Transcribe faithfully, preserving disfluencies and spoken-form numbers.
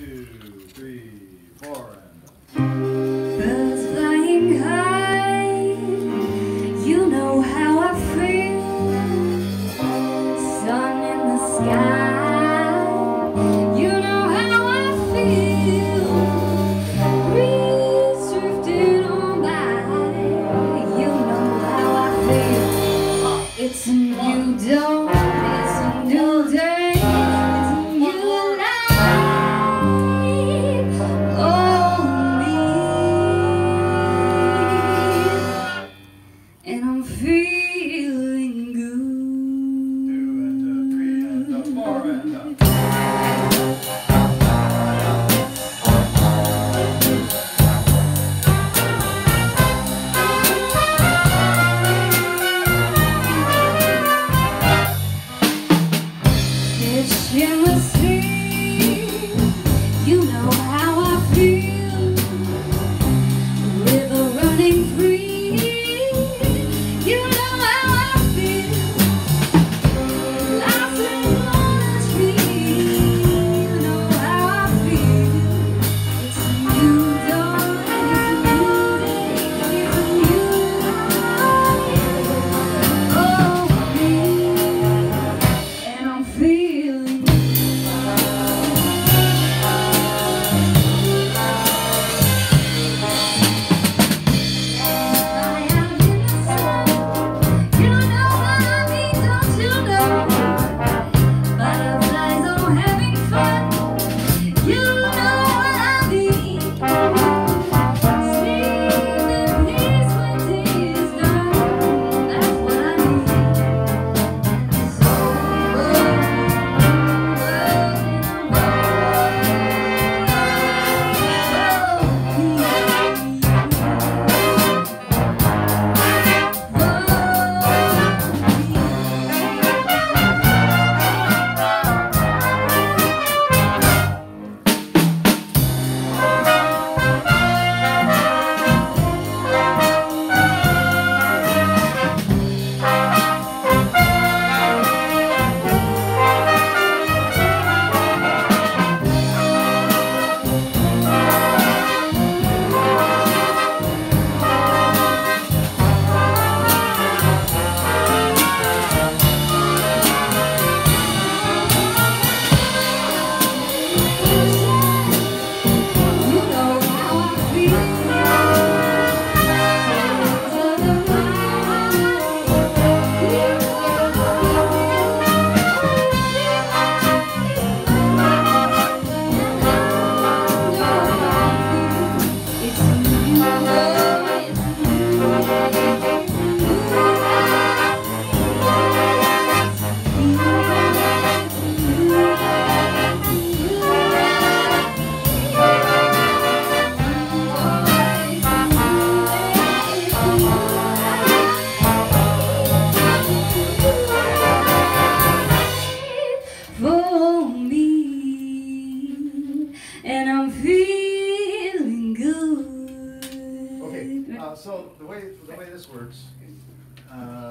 two, three, four, and... Birds flying high, you know how I feel. Sun in the sky, you know how I feel. Breeze drifting on by, you know how I feel. It's a new dawn, it's a new day. And I'm feeling good. Two and uh, three and uh, four and uh. Fish in the sea, you know how I feel. River running free. And I'm feeling good. Okay, uh, so the way the way this works. Uh,